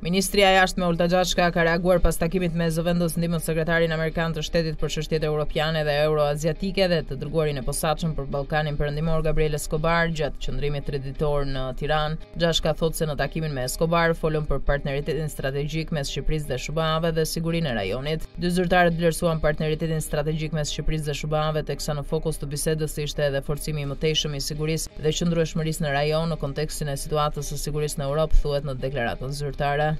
Ministria e Jashtme Olta Gjashka ka reaguar pas takimit me zëvendës ndihmës sekretarin amerikan të shtetit për çështjet europiane dhe euroaziatike dhe të dërguarin e posaçëm për Ballkanin Perëndimor Gabriel Escobar gjatë qëndrimit 3 ditor në Tiranë. Gjashka thotë se në takimin me Escobar folën për partneritetin strategjik mes Shqipërisë dhe SBA-ve dhe sigurinë e rajonit. Dy zyrtarët vlerësuan partneritetin strategjik mes Shqipërisë dhe SBA-ve, teksa në fokus të bisedës ishte edhe forcimi i mëtejshëm i sigurisë dhe qëndrueshmërisë në rajon në kontekstin e situatës së sigurisë në Europë, thuhet në deklaratën zyrtare.